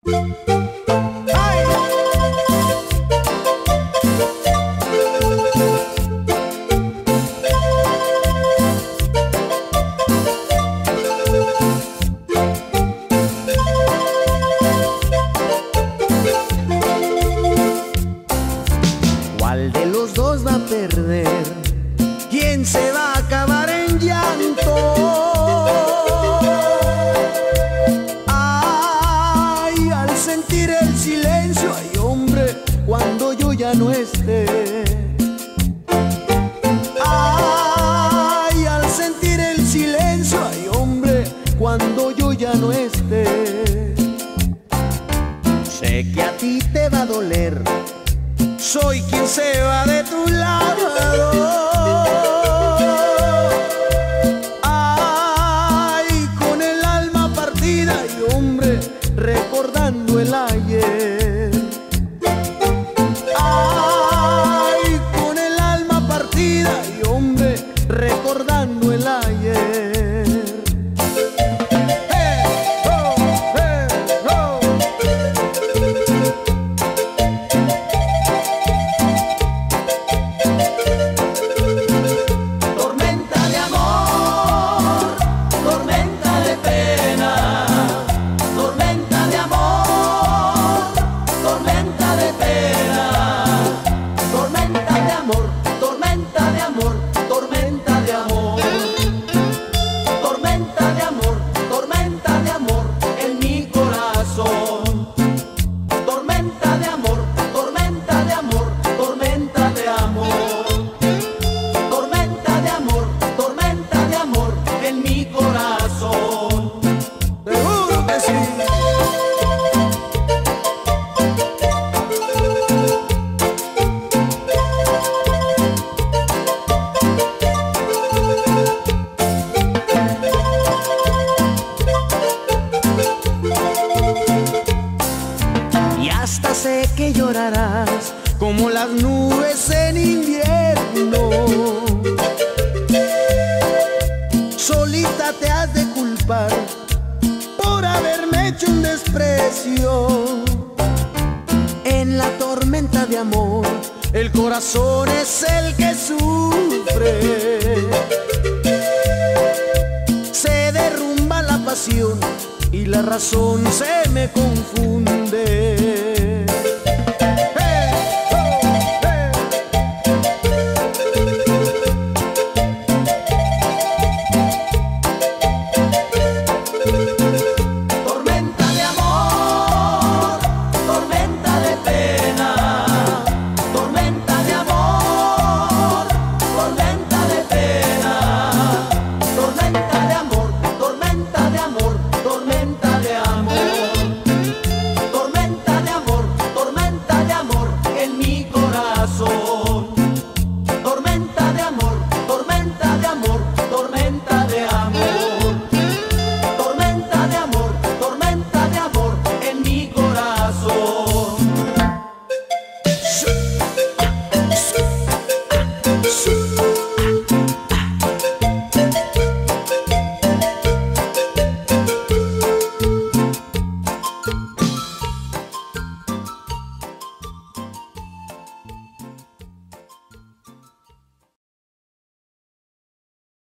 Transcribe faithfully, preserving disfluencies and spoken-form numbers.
¿Cuál de los dos va a perder? ¿Quién se va a acabar en llanto? Ay, al sentir el silencio, ay hombre, cuando yo ya no esté. Ay, al sentir el silencio, ay hombre, cuando yo ya no esté. Sé que a ti te va a doler, soy quien se va de tu lado. Ay, con el alma partida y hombre, recordando el ayer. Ay, con el alma partida y hombre, recordando el ayer. Hey, oh, hey, oh. Tormenta de amor, tormenta de pena, tormenta de amor, tormenta de pena, tormenta de amor, tormenta de amor, tormenta de amor, tormenta de amor, tormenta de amor en mi corazón. Tormenta de amor, tormenta de amor, tormenta de amor. Tormenta de amor, tormenta de amor en mi corazón. Seguro que sí. Y hasta sé que llorarás como las nubes en invierno. Solita te has de culpar por haberme hecho un desprecio. En la tormenta de amor, el corazón es el que sufre. Se derrumba la pasión y la razón se me confunde.